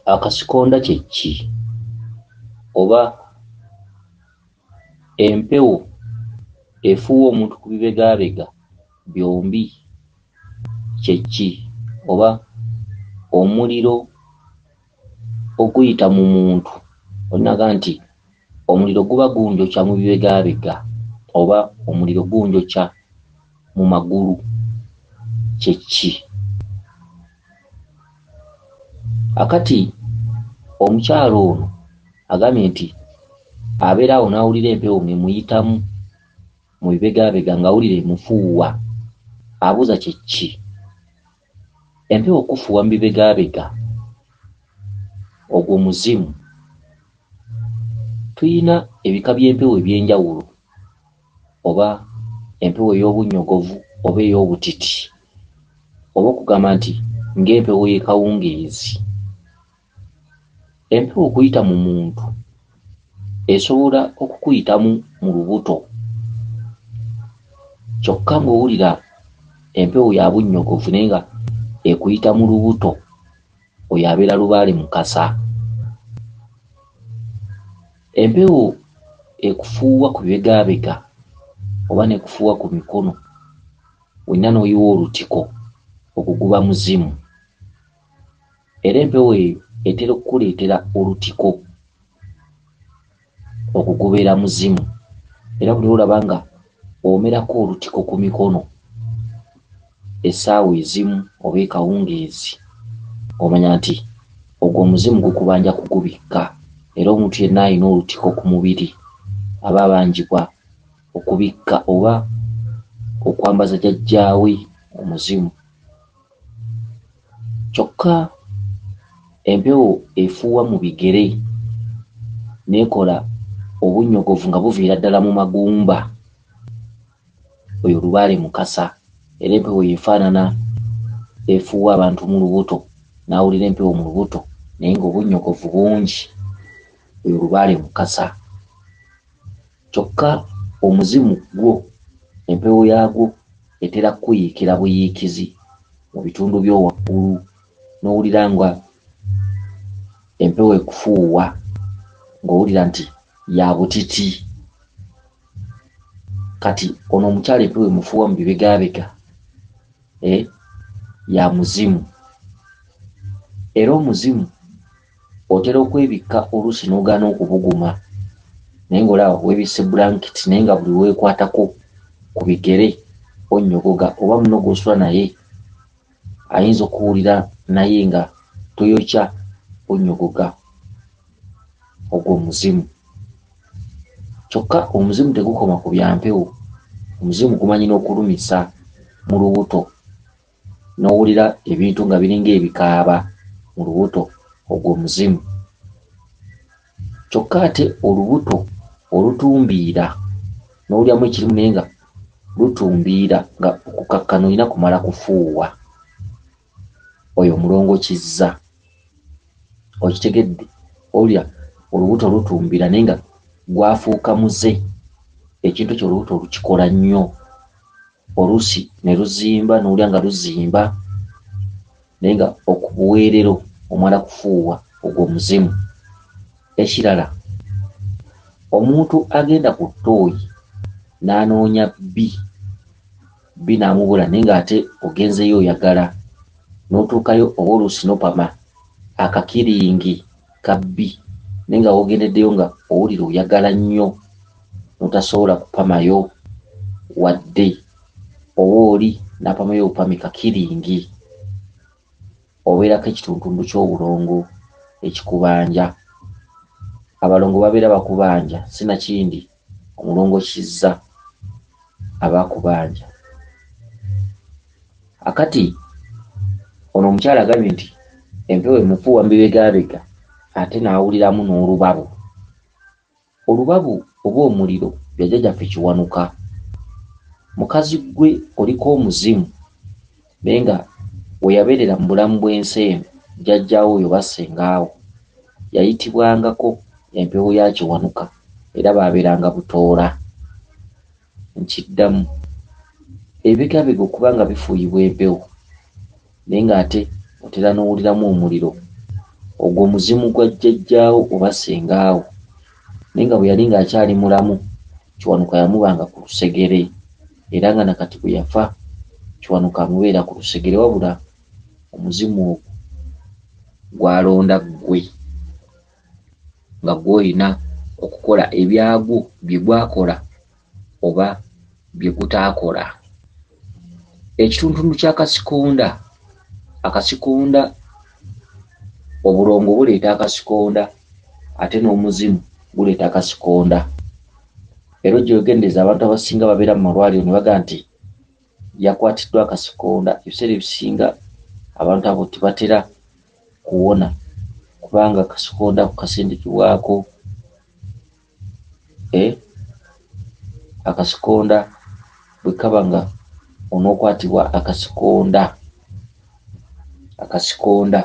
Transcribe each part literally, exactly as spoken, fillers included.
Akasikonda kye ki? Oba empewo efuuwa omuntu ku bibegaabega byombi kye ki? Oba omuliro oguyita mu muntu olinaga nti omuliro guba gunjokya mu bibegaabega oba omuliro gunjokya mu magulu kye ki? Akati omukyalo ono agambye nti abeera awo n'awulira empewo ng'emuyitamu mu bibegaabega ng'awulira emufuuwa, abuuza kye ki? Empewo okufuuwa mu bibegaabega ogwo muzimu. Tuyina ebika by'empewo eby'enjawulo, oba empewo ey'obunnyogovu oba ey'obutiti, oba okugamba nti ng'empewo y'e kawungeezi. Empewo okuyita mu muntu esobola okukuyitamu mu lubuto, kyokka ng'owulira empewo ya bunnyogovu naye nga ekuyita mu lubuto, oyo abeera Lubaale Mukasa. Empewo ekufuuwa ku bibegaabega oba n'ekufuuwa ku mikono wenna n'oyiwa olutiko, ogwo guba muzimu. Era empewo eyo etera okukuleetera olutiko, ogwo gubeera muzimu. Era buli olaba nga omerako olutiko ku mikono essaawa ezimu oba e kawungeezi, omanya nti ogwo omuzimu gukubanja kugubikka. Era omuntu yenna alina olutiko ku mubiri aba abanjibwa okubikka oba okwambaza jjajjaawe omuzimu. Kyokka empewo efuuwa mu bigere n'ekola obunnyogovu nga buviira ddala mu magumba, oyo Lubaale Mukasa. Era empewo yeefaanana efuuwa abantu mu lubuto, n'awulira empewo mu lubuto naye ng'obunnyogovu bungi, oyo Lubaale Mukasa. Kyokka omuzimu gwo, empewo yaagwo etera kukuyiikira buyiikizi mu bitundu by'owaggulu, n'owulira nga empewo ekufuuwa ng'owulira nti ya butiti. Kati ono omukyala empewo emufuuwa mu bibegaabega, eh, ya muzimu. Era omuzimu otera okwebikka oluusi n'ogaana okubuguma, naye ng'olaba weebisse blanketi naye nga buli weekwatako ku bigere onnyogoga, oba muno gw'osula naye ayinza okuwulira naye nga toyokya onnyogoga, ogwo omuzimu. Kyokka omuzimu tegukoma ku bya mpewo. Omuzimu gumanyi n'okulumisa mu lubuto, n'owulira ebintu nga biringa ebikaaba mu lubuto, ogwo omuzimu. Kyokka ate olubuto olutumbiira n'owuliramu ekirimu naye nga lutumbiira nga okukakkana olina kumala kufuuwa, oyo omulongo kizza. Okitegedde? Owulira olubuto lutumbiira naye nga gwafuuka muze. Ekintu ekyo olubuto olukikola nnyo, oluusi ne luzimba n'owulira nga luzimba naye nga okubuweerero omala kufuuwa, ogwo omuzimu. Ekirala, omuntu agenda ku ttooyi n'anoonya bbi, bbi n'amubula naye ng'ate ogenzeyo oyagala, n'otuukayo oba oluusi n'opama akakiringi ka bbi naye nga woogendeddeyo nga owulira oyagala nnyo n'otasobola kupamayo wadde, oba oli n'apamayo obupami kakiringi, obeerako ekituntundu ky'obulongo ekikubanja. Abalongo babeera bakubanja, sinakindi omulongo kizza aba akubanja. Akati ono omukyala agambye nti empewo emufuuwa mu bibegaabega ate n'awuliramu n'olubabu. Olubabu oba omuliro bya jjajjaffe Kiwanuka. Mukazi gwe oliko omuzimu naye nga we yabeerera mu bulamu bw'ensi eno, jjajjaawo oyo bassengaawo yayitibwangako empewo ya Kiwanuka, era baabeeranga Butoola. Nkiddamu, ebibegaabega okuba nga bifuuyibwa empewo naye ng'ate otera n'owuliramu omuliro ogwo muzimu gwa jjajjaawo oba ssengaawo naye nga bwe yali ng'akyali mulamu Kiwanuka yamubanga ku lusegere era nga nakati bwe yafa Kiwanuka amubeera ku lusegere wabula omuzimu ogwo gwalonda ggwe nga gw'olina okukola ebyagwo bye gwakola oba bye gutaakola. Ekitundutundu ky'akasikonda, akasikonda obulongo buleeta akasikonda ate n'omuzimu guleeta akasikonda. Era ojja ogendeza abantu abasinga babeera mu malwaliro ne baga nti yakwatiddwa akasikonda. Ebiseera ebisinga abantu abo tebatera kuwona kubanga akasikonda kukasindikibwako eh akasikonda bwe kaba nga onookwatibwa akasikonda akasikonda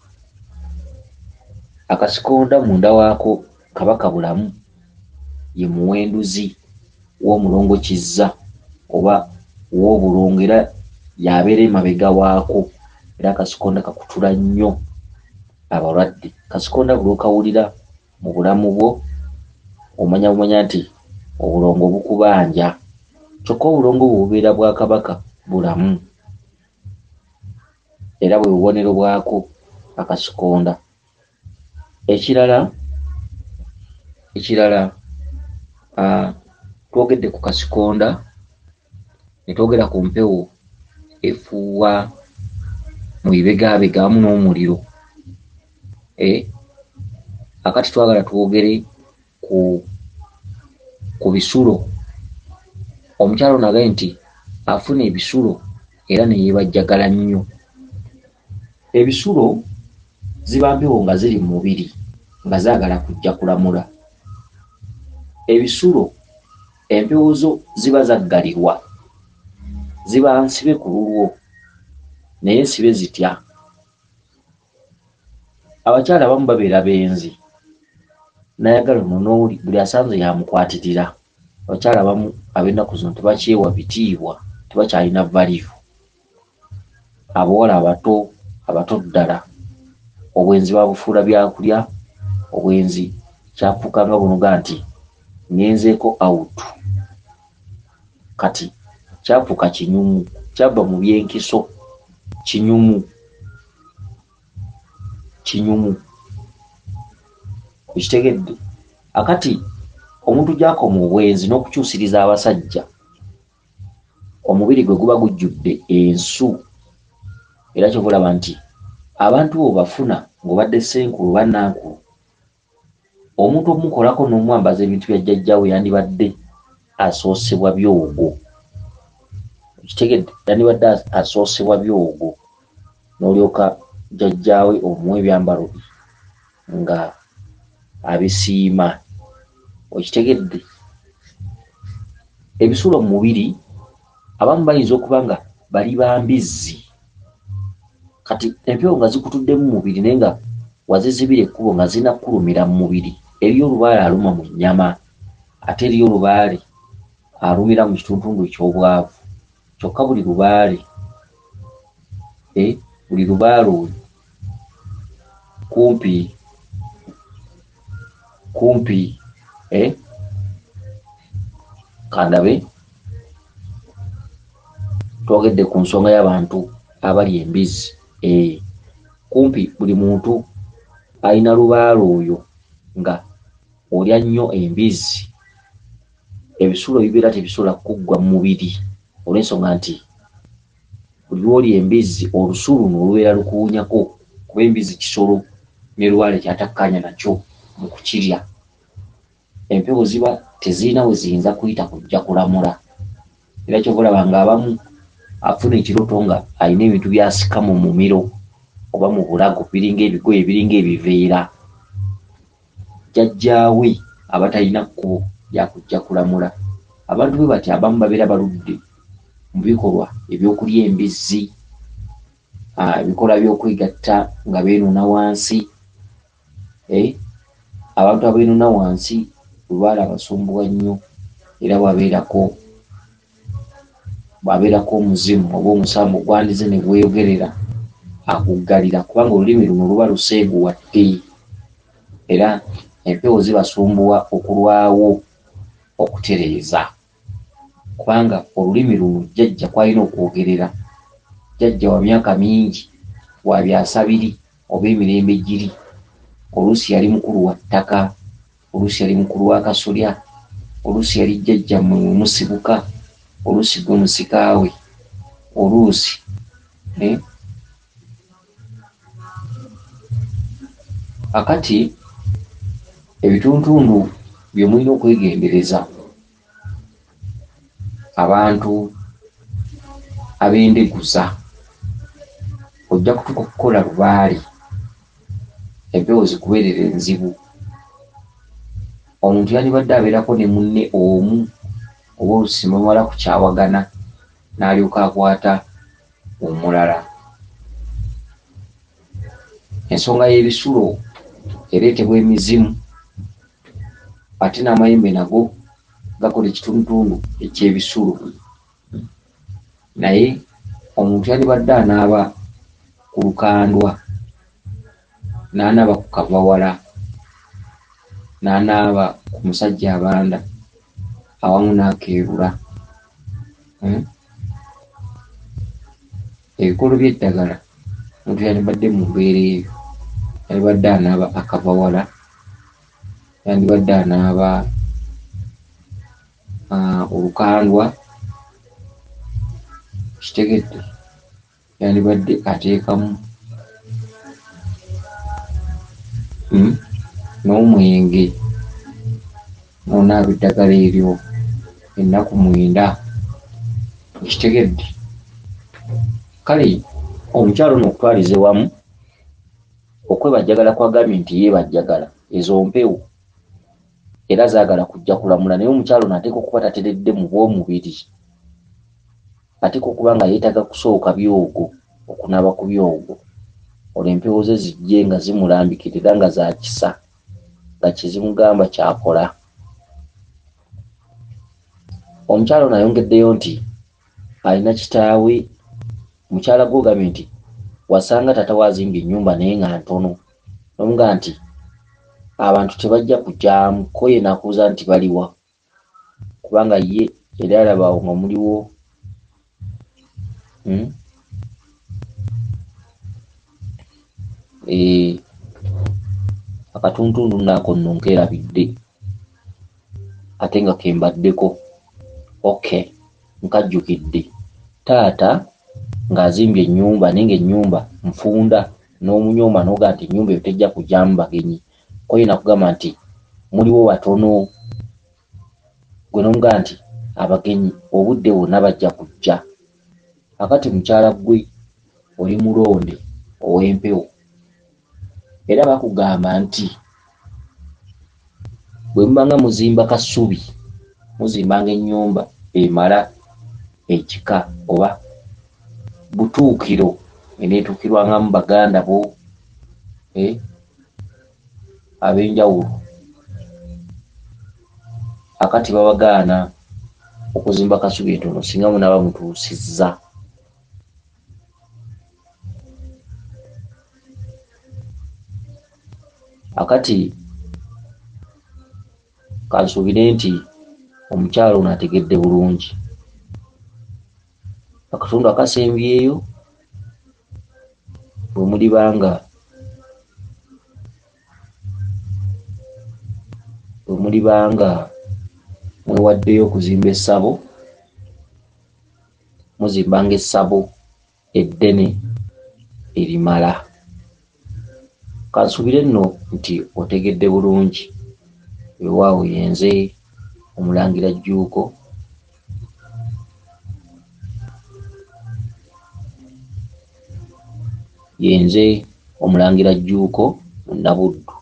akasikonda munda waako kabaka bulamu ye muwenduzi w'omulongo kizza oba w'obulongo era yabeera emabega waako era akasikonda kakutula nnyo abalwadde. Kasikonda buli okawulira mu bulamu bwo omanya bumanya nti obulongo bukubanja kyokka obulongo bwe bubeera bwa kabaka bulamu era bwe bubonero bwako akasikonda. Ekirala ekirala uh, twogedde ku kasikonda ne twogera ku mpewo efuuwa mu bibegabega wamu n'omuliro. Eh, akati twagala twogere ku ku bisulo. Omukyalo nagaye nti afuna ebisulo era ne yeebajjagala nnyo. Ebisulo ziba mpewo nga ziri mu mubiri nga zaagala kujja kulamula. Ebisulo empewo zo ziba zaggalirwa, ziba nsibe ku lulwo naye nsibe zitya. Abakyala abamu babeera benzi nayagala ono n'oli buli asanze yamukwatirira. Abakyala abamu ab'ennaku zino tebakyewa bitiibwa, tebakyalina valivu. Abawala abato abato ddala obwenzi babufuula byakulya, obwenzi kyafuuka nga bunoga nti ngenzeeko awutu, kati kyafuuka kinyumu, kyabba mu byenkiso kinyumu kinyumu. Ekitegedde akati omuntu gy'akoma obwenzi n'okukyusiriza abasajja omubiri gwe guba gujjudde ensu era kyo bulaba nti abantu bo bafuna ng'obadde ssenkulu bannankulu omuntu omukolako n'omwambaza ebintu bya jjajjaawe yandibadde asoosebwa byogo. Ekitegedde yandibadde asoosebwa byogo n'olyoka jjajjaawe omuwa ebyambalo nga abisiima. Okitegedde ebisulo mu mubiri abamu bayinza okuba nga bali bambizzi, kati empewo nga zikutuddemu mu mubiri naye nga wazizibira ekkubo nga zinakkulumira mu mubiri. Eriyo olubaale aluma mu nnyama ate eriyo olubaale alumira mu kituntundu eky'obwavu. Kyokka buli lubaale eh buli lubaale oyo kumpi kumpi eh kandabe twogedde ku nsonga y'abantu abali embizi. Eh kumpi buli muntu alina lubaale oyo nga olya nnyo embizi. Ebisulo bibeera tebisobola kuggwa mu mubiri olw'ensonga nti buli lw'olya embizi olusu luno olubeera lukuwunyako kuba embizi kisolo ne lubaale kyatakkaanya nakyo mu kukirya. Empewo ziba tezirina we ziyinza kuyita kujja kulamula era kyobulaba ng'abamu afuna ekiroto nga alina ebintu by'asika mu mumiro oba mu bulago biringa ebigoye biringa ebiveera. Jjajjaawe aba talina kkubo lyakujja kulamula. Abantu bwe bati abamu babeera baludde mu bikolwa ebyokulya embizzi, ebikolwa by'okwegatta nga beenuuna wansi. Eh abantu abeenuuna wansi lubaale abasumbuwa nnyo era bwabeerako bwabeerako omuzimu oba omusambo gwandize ne gweyogerera akuggalira kubanga olulimi luno luba luseeguwadde era empewo zibasumbuwa okulwawo okutereeza kubanga olulimi luno jjajja kwalina okwogerera jjajja wa myaka mingi wa byasa biri oba emirembe giri oluusi yali mukulu wa ttaka oluusi yali mukulu wa kasolya oluusi yali jjajja musibuka oluusi gwe musikaawe oluusi eh? akati ebituntundu bye mulina okwegendereza abantu ab'endeguza ojja kutuka okukola lubaali empewo zikubeerera enzibu omuntu yandibadde abeerako ne munne omu oba oluusi bamala kukyawagana n'alyoka akwata omulala ensonga y'ebisulo ereetebwa emizimu ate n'amayembe nago gakola ekitundutundu eky'ebisulo naye omuntu yandibadde anaaba ku lukandwa n'anaaba ku kavawala n'anaaba ku musajja abanda awamu n'akeebula hmm? ebikolo by'eddagala omuntu yandibadde mu mbeera eyo yandibadde anaaba akavawala yandibadde anaaba uh, olukandwa kitegedde yandibadde ateekamu hmm? n'omwenge n'onaaba eddagala eryo ennaku mwenda kitegedde kale omukyalo n'okutwalize wamu okwebajjagala kwagambye nti yeebajjagala ezo mpewo era zaagala kujja kulamula naye omukyalo n'ateeka okuba tateredde mu bw'omubiri ateeka okuba nga yeetaaga kusooka byogo okunaaba ku byogo olwo empewo ze zijje nga zimulambikirira nga za kisa nga kizimugamba kyakola omukyalo n'ayongeddeyo nti alina kitaawe mukyala gwe ogambye nti wasanga tata waazimbye ennyumba naye nga ntono nomuga nti abantu tebajja kujyamu ko ye nakubuuza nti baliwa kubanga ye era alabawo nga muliwo hmm? e, akatuntundu naako nno nkeerabidde ate nga kembaddeko okay nkajjukidde taata ng'azimbye ennyumba naye ng'ennyumba nfunda n'omunyoma n'oga nti ennyumba eyo tejja kujyamu bagenyi ko ye nakugamba nti muliwo watono gwe n'omuga nti abagenyi obudde bwonna bajja kujja akati mukyala gwe oli mulonde ow'empewo era bakugamba nti bwe mubanga muzimba kasubi muzimbanga ennyumba emala ekika oba butuukiro eneetuukirwangamu baganda bo eh? ab'enjawulo akati babagaana okuzimba kasubi entono singa munaaba mutuusizza akati kansuubire nti omukyalo ono ategedde bulungi akatundu akasembyeyo bwe mulibanga bwe mulibanga mwewaddeyo okuzimba essabo muzimbanga essabo eddene erimala kansuubire nno nti otegedde bulungi ewaawo yenze omulangira Jjuuko yenze omulangira Jjuuko mu Nabuddu